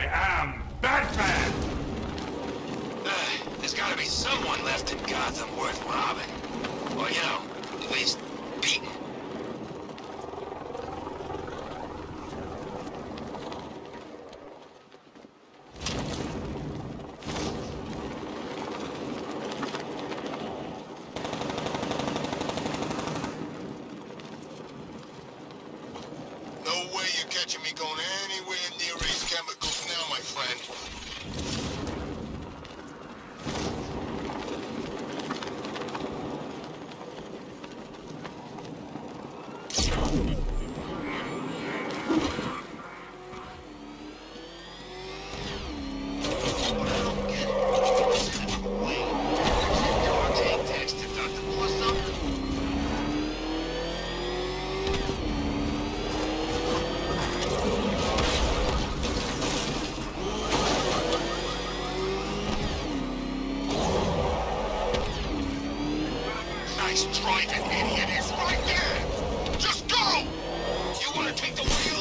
am Batman! There's gotta be someone left in Gotham worth robbing. Or, you know, at least beating. No way you're catching me going anywhere near these chemicals now, my friend. Nice driving, idiot! It's right there! Just go! You wanna take the wheel?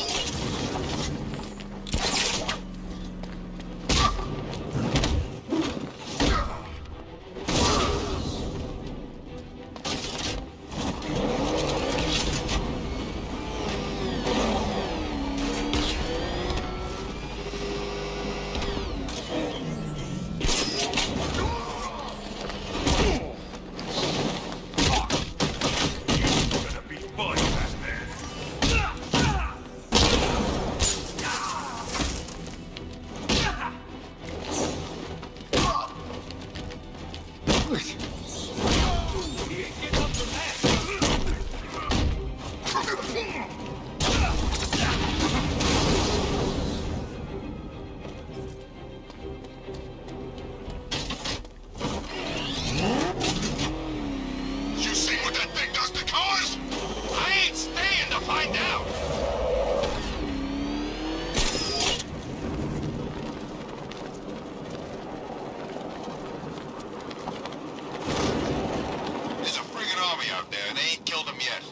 You see what that thing does to cars? I ain't staying to find out. There's a friggin' army out there, and they ain't killed them yet.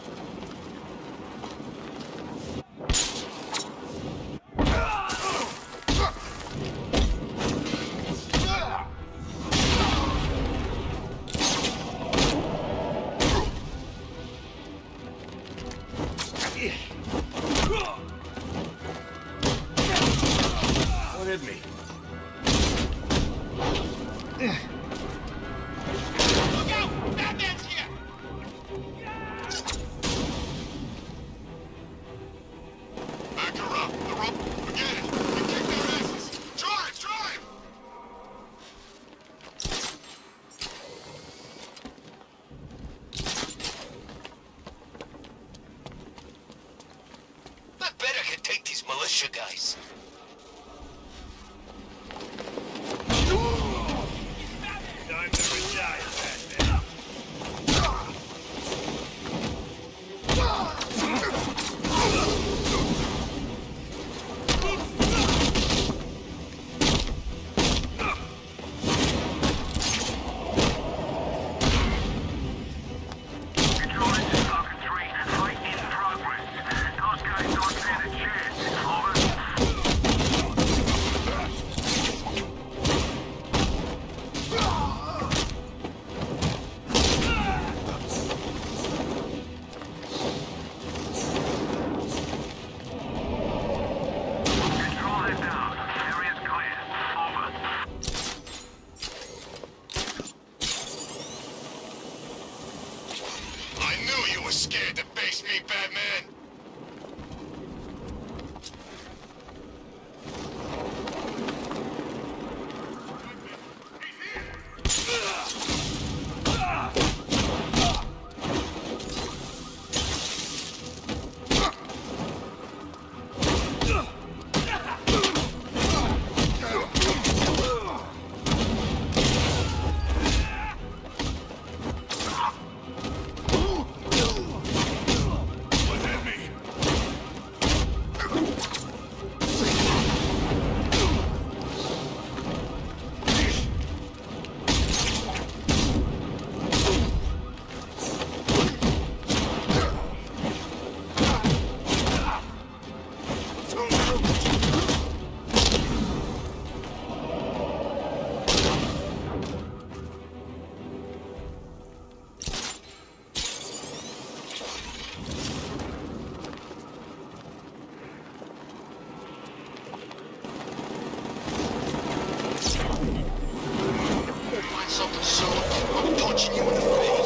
What hit me? Look out! Batman's here! Back her up. The rope. Forget it. You kick their asses. Drive! Drive! I bet I can take these militia guys. Time to retire, Batman. Control this is Falcon 3. Fight in progress. Those guys don't stand a chance. Control that down. Area's clear. Over. I knew you were scared to face me, Batman. What something soon, I'm punching you in the face.